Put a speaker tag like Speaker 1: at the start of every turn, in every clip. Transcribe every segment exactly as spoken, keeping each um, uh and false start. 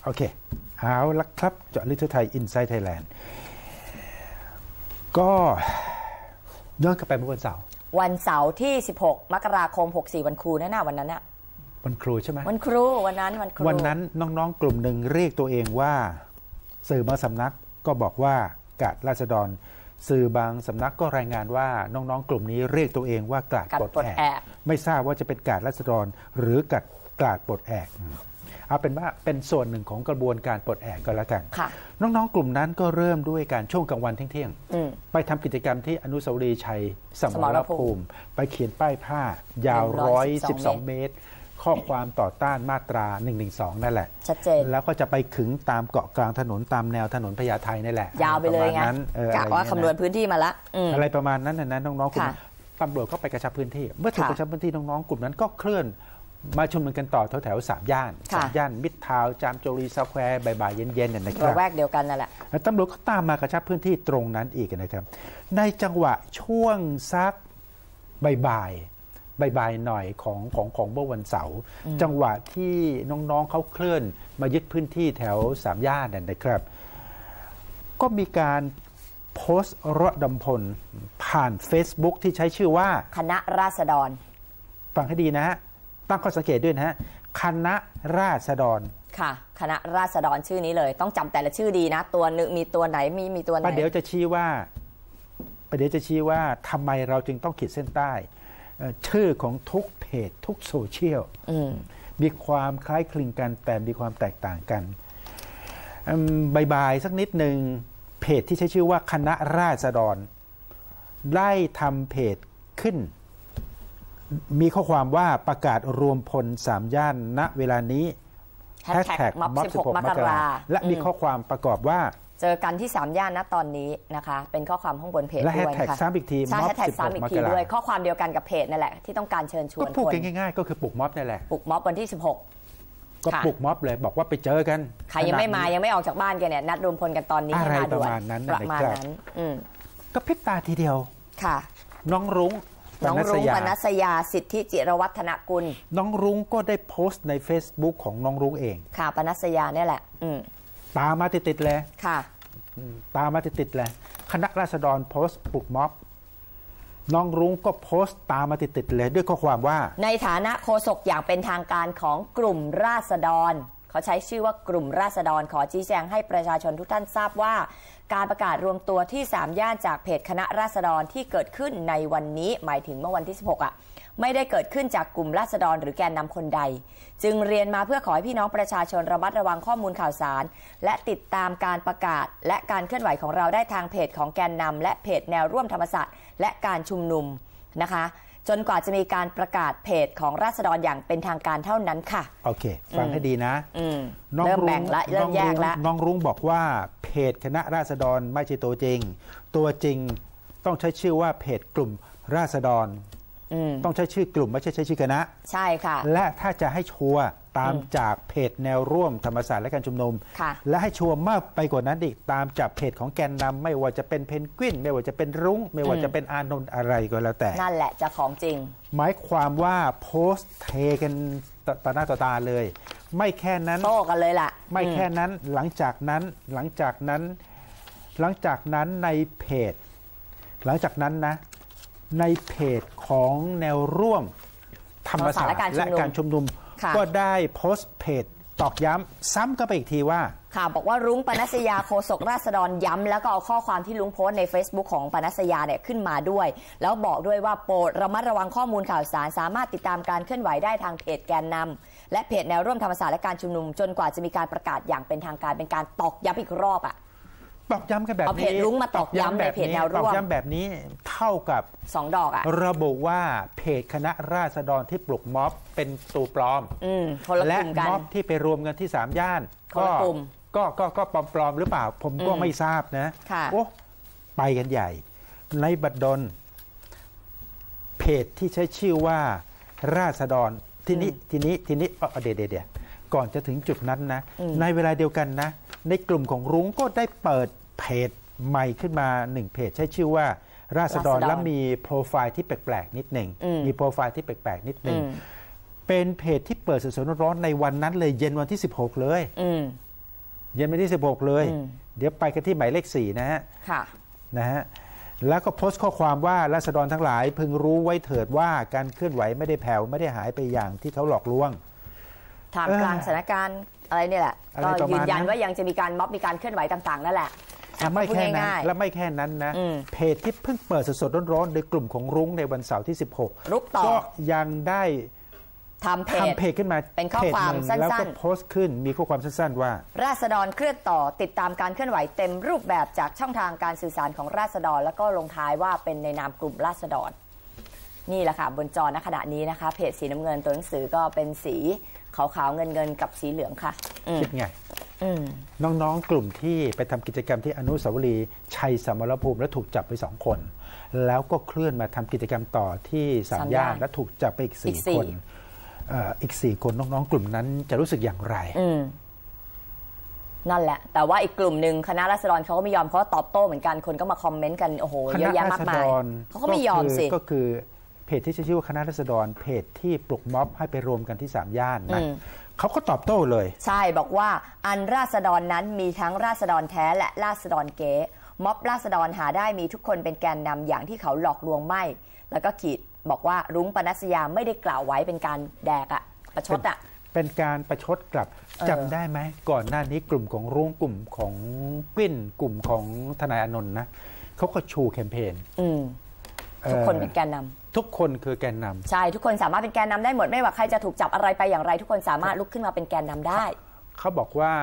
Speaker 1: โอเคเอาละครับเจาะลึกทั่วไทย Inside Thailand ก็ย้อนกลับไปเมื่อวันเสาร์
Speaker 2: วันเสาร์ที่สิบหกมกราคมหกสิบสี่วันครูนั่นน่ะวันนั้นน่ะ
Speaker 1: วันครูใช่ไหม
Speaker 2: วันครูวันนั้นวันครู
Speaker 1: วันนั้นน้องๆกลุ่มหนึ่งเรียกตัวเองว่าสื่อบางสำนักก็บอกว่ากาดราษฎรสื่อบางสำนักก็รายงานว่าน้องๆกลุ่มนี้เรียกตัวเองว่ากาดปลดแอกไม่ทราบว่าจะเป็นกาดราษฎรหรือกาดกาดปลดแอกเอาเป็นว่าเป็นส่วนหนึ่งของกระบวนการปลดแอกก็แล้วกันน้องๆกลุ่มนั้นก็เริ่มด้วยการช่วงกลางวันเที่ยงๆไปทำกิจกรรมที่อนุสาวรีย์ชัยสมรภูมิไปเขียนป้ายผ้ายาวหนึ่งร้อยสิบสองเมตรข้อความต่อต้านมาตราหนึ่งหนึ่งสองนั่นแหละ
Speaker 2: ชัดเจน
Speaker 1: แล้วก็จะไปขึงตามเกาะกลางถนนตามแนวถนนพญาไทนั่นแหละ
Speaker 2: ยาวไปเลยไงกะว่าคำนวณพื้นที่มาละ
Speaker 1: อะไรประมาณนั้นนะน้องๆกลุ่มตำรวจก็ไปกระชับพื้นที่เมื่อถึงกระชับพื้นที่น้องๆกลุ่มนั้นก็เคลื่อนมาชุมนุมกันต่อแถวๆสามย่านสามย่านมิตรทาวน์จามโจรีสแควร์บ่ายๆเย็นๆเนี่ยนะครับ
Speaker 2: ระแวกเดียวกันนั่นแหละ
Speaker 1: ตำรวจก็ตามมากระชับพื้นที่ตรงนั้นอีกนะครับในจังหวะช่วงซักบ่ายๆบ่ายๆหน่อยของของของเมื่อวันเสาร์จังหวะที่น้องๆเขาเคลื่อนมายึดพื้นที่แถวสามย่านนั่นนะครับก็มีการโพสต์ระดมพลผ่าน Facebook ที่ใช้ชื่อว่า
Speaker 2: คณะราษฎร
Speaker 1: ฟังให้ดีนะฮะตั้งข้อสังเกตด้วยนะฮะคณะราษฎร
Speaker 2: ค่ะคณะราษฎรชื่อนี้เลยต้องจำแต่ละชื่อดีนะตัวนึงมีตัวไหนมีมีตัวไหน
Speaker 1: ประเดี๋ยวจะชี้ว่าประเดี๋ยวจะชี้ว่าทำไมเราจึงต้องขีดเส้นใต้ชื่อของทุกเพจทุกโซเชียลมีความคล้ายคลึงกันแต่มีความแตกต่างกันบายๆสักนิดหนึ่งเพจที่ใช้ชื่อว่าคณะราษฎรได้ทำเพจขึ้นมีข้อความว่าประกาศรวมพลสามย่านณเวลานี้
Speaker 2: แฮชแท็กม็อบสิบหกมกรา
Speaker 1: และมีข้อความประกอบว่า
Speaker 2: เจอกันที่สามย่านณตอนนี้นะคะเป็นข้อความข้างบนเพจ
Speaker 1: ด้วยค่ะและแฮชแท็กซ้ำอีกที
Speaker 2: ม็อบสิบหกมกราด้วยข้อความเดียวกันกับเพจนั่นแหละที่ต้องการเชิญชวนคน
Speaker 1: ก็พูดง่ายๆก็คือปลุกม็อบนั่นแหละ
Speaker 2: ปลุกม็อบวันที่สิบหก
Speaker 1: ก็ปลุกม็อบเลยบอกว่าไปเจอกัน
Speaker 2: ใครยังไม่มายังไม่ออกจากบ้านกันเนี่ยนัดรวมพลกันตอนนี้
Speaker 1: อะไรประมาณนั้น
Speaker 2: ประมาณนั้น
Speaker 1: ก็พริบตาทีเดียว
Speaker 2: ค่ะ
Speaker 1: น้องรุ้ง
Speaker 2: น้องรุ้งปนัสยาสิทธิจิรวัฒนกุล
Speaker 1: น้องรุ้งก็ได้โพสต์ใน Facebook ของน้องรุ้งเอง
Speaker 2: ค่ะปนัสยาเนี่ยแหละ
Speaker 1: ตามมาติดๆเลย
Speaker 2: ค่ะ
Speaker 1: ตามมาติดๆเลยคณะราษฎรโพสต์ปลุกม็อบน้องรุ้งก็โพสต์ตามมาติดๆเลยด้วยข้อความว่า
Speaker 2: ในฐานะโฆษกอย่างเป็นทางการของกลุ่มราษฎรเขาใช้ชื่อว่ากลุ่มราษฎรขอชี้แจงให้ประชาชนทุกท่านทราบว่าการประกาศรวมตัวที่สามย่านจากเพจคณะราษฎรที่เกิดขึ้นในวันนี้หมายถึงเมื่อวันที่สิบหกอ่ะไม่ได้เกิดขึ้นจากกลุ่มราษฎรหรือแกนนำคนใดจึงเรียนมาเพื่อขอให้พี่น้องประชาชนระมัดระวังข้อมูลข่าวสารและติดตามการประกาศและการเคลื่อนไหวของเราได้ทางเพจของแกนนำและเพจแนวร่วมธรรมศาสตร์และการชุมนุมนะคะจนกว่าจะมีการประกาศเพจของราษฎรอย่างเป็นทางการเท่านั้นค่ะ
Speaker 1: โอเคฟังให้ดีนะ
Speaker 2: เริ่มแบ่งละเริ่มแยกละ
Speaker 1: น้องรุ้งบอกว่าเพจคณะราษฎรไม่ใช่ตัวจริงตัวจริงต้องใช้ชื่อว่าเพจกลุ่มราษฎรต้องใช้ชื่อกลุ่มไม่ใช่ใช้ชื่อคณะ
Speaker 2: ใช่ค่ะ
Speaker 1: และถ้าจะให้ชัวร์ตามจากเพจแนวร่วมธรรมศาสตร์และการชุมนุมและให้ชัวร์มากไปกว่านั้นอีกตามจากเพจของแกนนำไม่ว่าจะเป็นเพนกวินไม่ว่าจะเป็นรุ้งไม่ว่าจะเป็นอานนท์อะไรก็แล้วแต่
Speaker 2: นั่นแหละจะของจริง
Speaker 1: หมายความว่าโพสต์เทกันต่อหน้าต่อตาเลยไม่แค่นั้น
Speaker 2: โต้กันเลยล่ะ
Speaker 1: ไม่แค่นั้นหลังจากนั้นหลังจากนั้นหลังจากนั้นในเพจหลังจากนั้นนะในเพจของแนวร่วมธรรมศาสตร์และการชุมนุมก็ได้โพสต์เพจตอกย้ำซ้ำก็ไปอีกทีว่า
Speaker 2: ค่ะบอกว่ารุ้งปนัสยาโฆษกราษฎรย้ำแล้วก็เอาข้อความที่รุ้งโพสต์ใน Facebook ของปนัสยาเนี่ยขึ้นมาด้วยแล้วบอกด้วยว่าโปรดระมัดระวังข้อมูลข่าวสารสามารถติดตามการเคลื่อนไหวได้ทางเพจแกนนำและเพจแนวร่วมธรรมศาสตร์และการชุมนุมจนกว่าจะมีการประกาศอย่างเป็นทางการเป็นการตอกย้ำอีกรอบอ่ะ
Speaker 1: ตอกย้ำกันแบบนี้
Speaker 2: เอาเพจรุ้งมาตอกย้ำในเพจแนวร่วม
Speaker 1: ตอกย้ำแบบนี้เท่ากับ
Speaker 2: สองดอกอะ
Speaker 1: ระบุว่าเพจคณะราษฎรที่ปลุกม็อบเป็นตัวปลอมและม็อบที่ไปรวมกันที่สามย่านก็ก็ก็ก็ปลอมปลอมหรือเปล่าผมก็ไม่ทราบนะโอ้ไปกันใหญ่ในบัดดลเพจที่ใช้ชื่อว่าราษฎรทีนี้ทีนี้ทีนี้เอาเดี๋ยวเดี๋ยวก่อนจะถึงจุดนั้นนะในเวลาเดียวกันนะในกลุ่มของรุ้งก็ได้เปิดเพจใหม่ขึ้นมาหนึ่งเพจใช้ชื่อว่าราษฎรและมีโปรไฟล์ที่แปลกๆนิดหนึ่งมีโปรไฟล์ที่แปลกๆนิดหนึ่งเป็นเพจที่เปิดสดๆร้อนๆในวันนั้นเลยเย็นวันที่สิบหกเลยเย็นวันที่สิบหกเลยเดี๋ยวไปกันที่หมายเลขสี่นะฮะ
Speaker 2: ค่ะ
Speaker 1: นะฮะแล้วก็โพสต์ข้อความว่าราษฎรทั้งหลายพึงรู้ไว้เถิดว่าการเคลื่อนไหวไม่ได้แผ่วไม่ได้หายไปอย่างที่เขาหลอกลวง
Speaker 2: ท่ามกลางสถานการณ์อะไรเนี่ยแหละก็ยืนยันว่ายังจะมีการม็อบมีการเคลื่อนไหวต่างๆนั่นแหละ
Speaker 1: ไม่แค่นั้นและไม่แค่นั้นนะเพจที่เพิ่งเปิดสดๆร้อนๆโดยกลุ่มของรุ้งในวันเสาร์ที่สิบหก
Speaker 2: รุกต่อ
Speaker 1: ก็ยังได้
Speaker 2: ทำเพจ
Speaker 1: เพจขึ้นมา
Speaker 2: เป็นข้อความสั้นๆ
Speaker 1: แล้วก็โพสต์ขึ้นมีข้อความสั้นๆว่า
Speaker 2: ราษฎรเคลื่อนต่อติดตามการเคลื่อนไหวเต็มรูปแบบจากช่องทางการสื่อสารของราษฎรแล้วก็ลงท้ายว่าเป็นในนามกลุ่มราษฎรนี่แหละค่ะบนจอณขณะนี้นะคะเพจสีน้ำเงินตัวหนังสือก็เป็นสีขาวๆเงินๆกับสีเหลืองค่ะ
Speaker 1: คิดไงน้องๆกลุ่มที่ไปทำกิจกรรมที่อนุสาวรีย์ชัยสมรภูมิและถูกจับไปสองคนแล้วก็เคลื่อนมาทำกิจกรรมต่อที่สามย่านและถูกจับไปอีกสี่คนอีกสี่คนน้องๆกลุ่มนั้นจะรู้สึกอย่างไร
Speaker 2: นั่นแหละแต่ว่าอีกกลุ่มหนึ่งคณะราษฎรเขาก็ไม่ยอมเขาตอบโต้เหมือนกันคนก็มาคอมเมนต์กันโอ้โหเยอะแยะมากมายเขาก็ไม่ยอมสิ
Speaker 1: ก็คือเพจที่ชื่อว่าคณะราษฎรเพจที่ปลุกม็อบให้ไปรวมกันที่สามย่านนะเขาก็ตอบโต้เลย
Speaker 2: ใช่บอกว่าอันราษฎรนั้นมีทั้งราษฎรแท้และราษฎรเก๊ม็อบราษฎรหาได้มีทุกคนเป็นแกนนำอย่างที่เขาหลอกลวงไม่แล้วก็ขีดบอกว่ารุ้งปนัสยาไม่ได้กล่าวไว้เป็นการแดกอะประชดอะ
Speaker 1: เป็นการประชดกลับจำได้ไหมก่อนหน้านี้กลุ่มของรุ้งกลุ่มของปิ้นกลุ่มของทนายอานนท์นะเขาก็ชูแคมเปญ
Speaker 2: ทุกคนเป็นแกนนำ
Speaker 1: ทุกคนคือแกนนำ
Speaker 2: ใช่ทุกคนสามารถเป็นแกนนำได้หมดไม่ว่าใครจะถูกจับอะไรไปอย่างไรทุกคนสามารถลุกขึ้นมาเป็นแกนนำได้
Speaker 1: เขาบอกว่า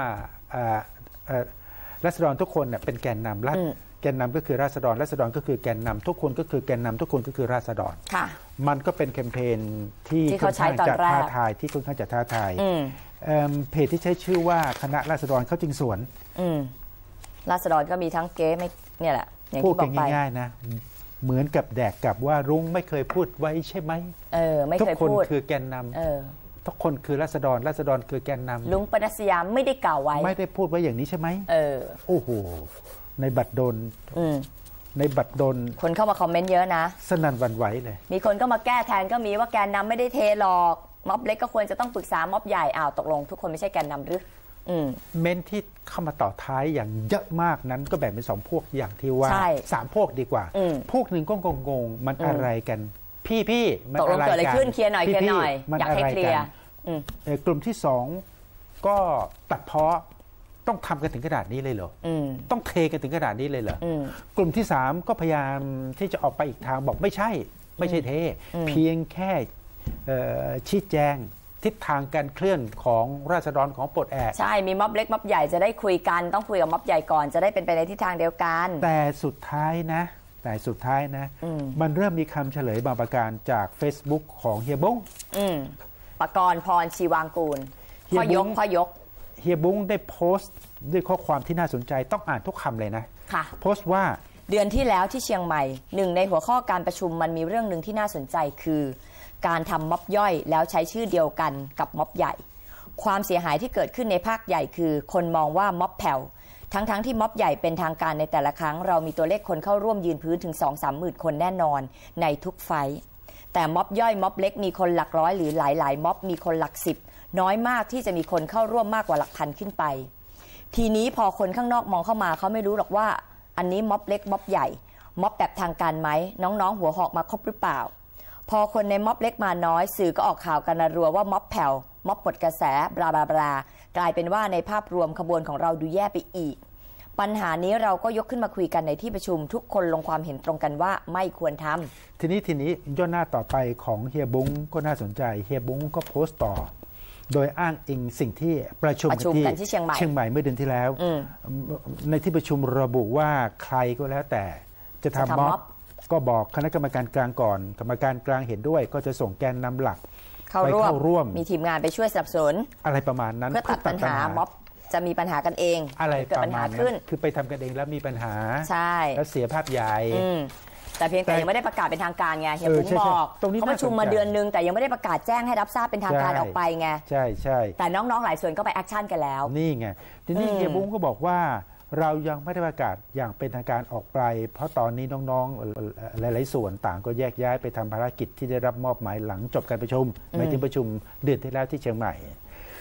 Speaker 1: ราษฎรทุกคนเนี่ยเป็นแกนนำรัฐแกนนำก็คือราษฎรราษฎรก็คือแกนนำทุกคนก็คือแกนนำทุกคนก็คือราษฎรมันก็เป็นแคมเปญที่ค่อนข้างจะท้าทายที่ค่อนข้างจะท้าทายเพจที่ใช้ชื่อว่าคณะราษฎรเขาจึงสวน
Speaker 2: ราษฎรก็มีทั้งเก๊ไม่เนี่ยแหละ
Speaker 1: พูดกันง่ายๆนะเหมือนกับแดกกับว่ารุ้งไม่เคยพูดไว้ใช่ไหม
Speaker 2: เออไม่เคยพูด
Speaker 1: ทุกคนคือแกนนำเออทุกคนคือราษฎรราษฎรคือแกนนำ
Speaker 2: รุ้งปนัสยาไม่ได้กล่าวไว้
Speaker 1: ไม่ได้พูดไว้อย่างนี้ใช่ไหม
Speaker 2: เออ
Speaker 1: โอ้โหในบัตรโดนในบัตรโดน
Speaker 2: คนเข้ามาคอมเมนต์เยอะนะ
Speaker 1: สนั่นหวั่นไหวเลย
Speaker 2: มีคนก็มาแก้แทนก็มีว่าแกนนำไม่ได้เทหรอกม็อบเล็กก็ควรจะต้องปรึกษาม็อบใหญ่อ้าวตกลงทุกคนไม่ใช่แกนนำหรือ
Speaker 1: เม้นที่เข้ามาต่อท้ายอย่างเยอะมากนั้นก็แบ่งเป็นสองพวกอย่างที่ว่าสามพวกดีกว่าพวกหนึ่งก็งงๆมันอะไรกันพี่พี่
Speaker 2: มันอะไรกันตกลงเกิดอะไรขึ้นเคลียร์หน่อยเคลียร์หน่อยอยากให้เคลียร์
Speaker 1: กลุ่มที่สองก็ตัดเพาะต้องทำกันถึงขนาดนี้เลยเหรอต้องเทกันถึงขนาดนี้เลยเหรอกลุ่มที่สามก็พยายามที่จะออกไปอีกทางบอกไม่ใช่ไม่ใช่เทเพียงแค่ชี้แจงทิศทางการเคลื่อนของราษฎรของปลดแอก
Speaker 2: ใช่มีม็อบเล็กม็อบใหญ่จะได้คุยกันต้องคุยกับม็อบใหญ่ก่อนจะได้เป็นไปในทิศทางเดียวกัน
Speaker 1: แต่สุดท้ายนะแต่สุดท้ายนะมันเริ่มมีคำเฉลยบางประการจาก Facebook ของเฮียบุ้ง
Speaker 2: ปกรณ์พรชีวางกูลพ่อยกพ่อยก
Speaker 1: เฮียบุ้งได้โพสต์ด้วยข้อความที่น่าสนใจต้องอ่านทุกคำเลยนะ
Speaker 2: ค่ะ
Speaker 1: โพสต์ว่า
Speaker 2: เดือนที่แล้วที่เชียงใหม่หนึ่งในหัวข้อการประชุมมันมีเรื่องหนึ่งที่น่าสนใจคือการทำม็อบย่อยแล้วใช้ชื่อเดียวกันกับม็อบใหญ่ความเสียหายที่เกิดขึ้นในภาคใหญ่คือคนมองว่าม็อบแผ่วทั้งๆ ท, ที่ม็อบใหญ่เป็นทางการในแต่ละครั้งเรามีตัวเลขคนเข้าร่วมยืนพื้นถึง สองถึงสาม หมื่นคนแน่นอนในทุกไฟแต่ม็อบย่อยม็อบเล็กมีคนหลักร้อยหรือหลายๆม็อบมีคนหลักสิบน้อยมากที่จะมีคนเข้าร่วมมากกว่าหลักพันขึ้นไปทีนี้พอคนข้างนอกมองเข้ามาเขาไม่รู้หรอกว่าอันนี้ม็อบเล็กม็อบใหญ่ม็อบแบบทางการไหมน้องๆหัวหอกมาครบหรือเปล่าพอคนในม็อบเล็กมาน้อยสื่อก็ออกข่าวกันรัวว่าม็อบแผ่วม็อบปลดกระแสบลาบลาบลากลายเป็นว่าในภาพรวมขบวนของเราดูแย่ไปอีกปัญหานี้เราก็ยกขึ้นมาคุยกันในที่ประชุมทุกคนลงความเห็นตรงกันว่าไม่ควรท
Speaker 1: ำทีนี้ทีนี้ย่อหน้าต่อไปของเฮียบุ้งก็น่าสนใจเฮียบุ้งก็โพสต์ต่อโดยอ้างอิงสิ่งที่ประชุม
Speaker 2: กันที่เชียงใหม่
Speaker 1: เชียงใหม่เมื่อเดือนที่แล้วในที่ประชุมระบุว่าใครก็แล้วแต่จะทำม็อบก็บอกคณะกรรมการกลางก่อนกรรมการกลางเห็นด้วยก็จะส่งแกนนำหลักไปเข้าร่วม
Speaker 2: มีทีมงานไปช่วยสนับสนุน
Speaker 1: อะไรประมาณนั้น
Speaker 2: เพื่อตัดปัญหาม็อบจะมีปัญหากันเอง
Speaker 1: อะไรเกิดปัญหาขึ้นคือไปทำกันเองแล้วมีปัญหา
Speaker 2: ใช่
Speaker 1: แล้วเสียภาพใหญ่
Speaker 2: แต่เพียงแต่ยังไม่ได้ประกาศเป็นทางการไงเฮียบุ้งบอกเขาประชุมมาเดือนนึงแต่ยังไม่ได้ประกาศแจ้งให้รับทราบเป็นทางการออกไปไง
Speaker 1: ใช่ใช่
Speaker 2: แต่น้องๆหลายส่วนก็ไปแอคชั่นกันแล้ว
Speaker 1: นี่ไงทีนี้เฮียบุ้งก็บอกว่าเรายังไม่ได้ประกาศอย่างเป็นทางการออกไปเพราะตอนนี้น้องๆหลายๆส่วนต่างก็แยกย้ายไปทำภารกิจที่ได้รับมอบหมายหลังจบการประชุมหมายถึงประชุมเดือนที่แล้วที่เชียงใหม่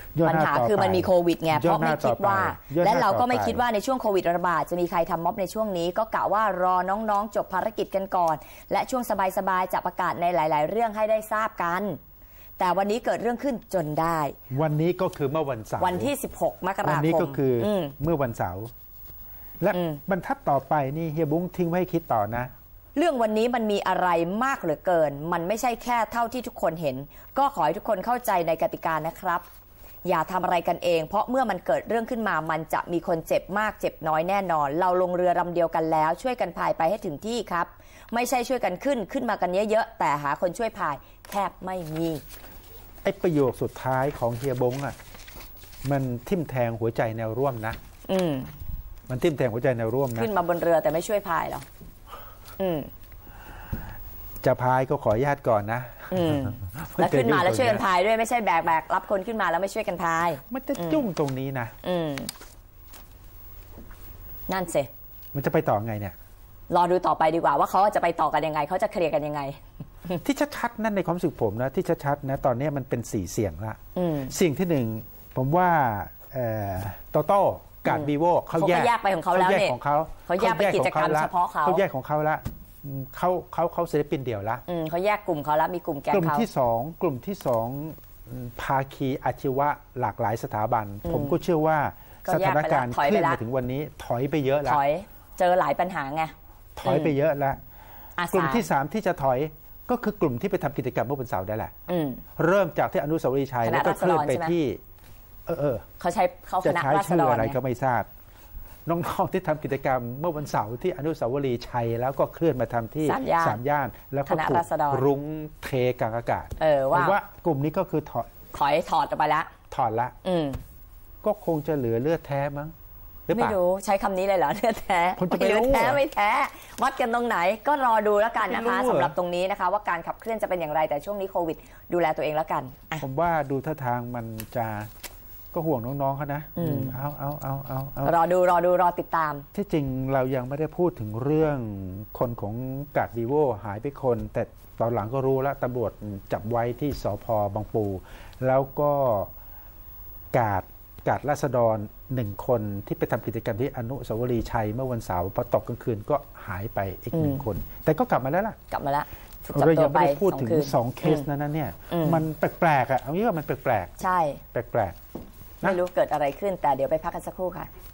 Speaker 2: ปัญหาคือมันมีโควิดไงเพราะไม่คิดว่าและเราก็ไม่คิดว่าในช่วงโควิดระบาดจะมีใครทำม็อบในช่วงนี้ก็กะว่ารอน้องๆจบภารกิจกันก่อนและช่วงสบายๆจะประกาศในหลายๆเรื่องให้ได้ทราบกันแต่วันนี้เกิดเรื่องขึ้นจนได้
Speaker 1: วันนี้ก็คือเมื่อวันเสาร์
Speaker 2: วันที่สิบหกมกราคม
Speaker 1: วันนี้ก็คือเมื่อวันเสาร์และบรรทัดต่อไปนี่เฮียบุ้งทิ้งไว้ให้คิดต่อนะ
Speaker 2: เรื่องวันนี้มันมีอะไรมากเหลือเกินมันไม่ใช่แค่เท่าที่ทุกคนเห็นก็ขอให้ทุกคนเข้าใจในกติกานะครับอย่าทำอะไรกันเองเพราะเมื่อมันเกิดเรื่องขึ้นมามันจะมีคนเจ็บมากเจ็บน้อยแน่นอนเราลงเรือลำเดียวกันแล้วช่วยกันพายไปให้ถึงที่ครับไม่ใช่ช่วยกันขึ้นขึ้นมากันเยอะๆแต่หาคนช่วยพายแทบไม่มี
Speaker 1: ไอ้ประโยคสุดท้ายของเฮียบงอ่ะมันทิ่มแทงหัวใจแนวร่วมนะอืมมันทิ่มแทงหัวใจแนวร่วมนะ
Speaker 2: ขึ้นมาบนเรือแต่ไม่ช่วยพายหรออืม
Speaker 1: จะพายก็ขออนุญาตก่อนนะ
Speaker 2: อืมแล้วขึ้นมาแล้วช่วยกันพายด้วยไม่ใช่แบกแบกรับคนขึ้นมาแล้วไม่ช่วยกันพาย
Speaker 1: มันจะยุ่งตรงนี้นะ
Speaker 2: อืมนั่นสิ
Speaker 1: มันจะไปต่อไงเนี่ย
Speaker 2: รอดูต่อไปดีกว่าว่าเขาจะไปต่อกันยังไงเขาจะเคลียร์กันยังไง
Speaker 1: ที่ชัดๆนั่นในความรู้สึกผมนะที่ชัดๆนะตอนนี้มันเป็นสี่เสียงละสิ่งที่หนึ่งผมว่าโตโต้กาดวีโว
Speaker 2: เขาแยกไปของเขาแล้วเนี่ย
Speaker 1: ของเขา
Speaker 2: เขาแยกไปกิจกรรมเฉพาะเขา
Speaker 1: เขาแยกของเขาละเขาเขาเขาศิลปินเดี่ยวละ
Speaker 2: เขาแยกกลุ่มเขาแล้วมีกลุ่มแกนเขา
Speaker 1: กลุ่มที่สองกลุ่มที่สองภาคีอาชีวะหลากหลายสถาบันผมก็เชื่อว่าสถานการณ์ขึ้นมาถึงวันนี้ถอยไปเยอะแล้ว
Speaker 2: ถอยเจอหลายปัญหาไง
Speaker 1: ถอยไปเยอะแล้วกลุ่มที่สามที่จะถอยก็คือกลุ่มที่ไปทำกิจกรรมเมื่อวันเสาร์ได้แหละเริ่มจากที่อนุสาวรีย์ชัยแล้วก็เคลื่อนไปที่เออเออ
Speaker 2: เขาใชื่อ
Speaker 1: อะไรก็ไม่ทราบน้องๆที่ทำกิจกรรมเมื่อวันเสาร์ที่อนุสาวรีย์ชัยแล้วก็เคลื่อนมาทำที่สามย่านแล้วก็ถูกรุ้งเทกลางอากาศ
Speaker 2: เออว่
Speaker 1: ากลุ่มนี้ก็คือถอด
Speaker 2: ถอยถอดออกไปละ
Speaker 1: ถอดละก็คงจะเหลือเลือดแท้มั้ง
Speaker 2: ไม่รู้ใช้คำนี้เลยเหรอเลือดแท้ไม่รู้แท้ไม่แท้วัดกันตรงไหนก็รอดูแล้วกันนะคะสำหรับตรงนี้นะคะว่าการขับเคลื่อนจะเป็นอย่างไรแต่ช่วงนี้โควิดดูแลตัวเองแล้วกัน
Speaker 1: ผมว่าดูท่าทางมันจะก็ห่วงน้องๆเขานะเอาเอาเอาเอาเอา
Speaker 2: รอดูรอดูรอติดตาม
Speaker 1: ที่จริงเรายังไม่ได้พูดถึงเรื่องคนของกาดวีโวหายไปคนแต่ตอนหลังก็รู้แล้วตำรวจจับไว้ที่สภ.บางปูแล้วก็กาดกาดราษฎรหนึ่งคนที่ไปทำกิจกรรมที่อนุสาวรีย์ชัยเมื่อวันเสาร์พอตกกลางคืนก็หายไปอีกหนึ่งคนแต่ก็กลับมาแล้วล่ะ
Speaker 2: กลับมาแล้ว
Speaker 1: เรายังไม่ได้พูดถึงสองเคสนั้นเนี่ยมันแปลกๆอ่ะเอางี้ว่ามันแปลก
Speaker 2: ๆใช่
Speaker 1: แปลก
Speaker 2: ๆไม่รู้เกิดอะไรขึ้นแต่เดี๋ยวไปพักกันสักครู่ค่ะ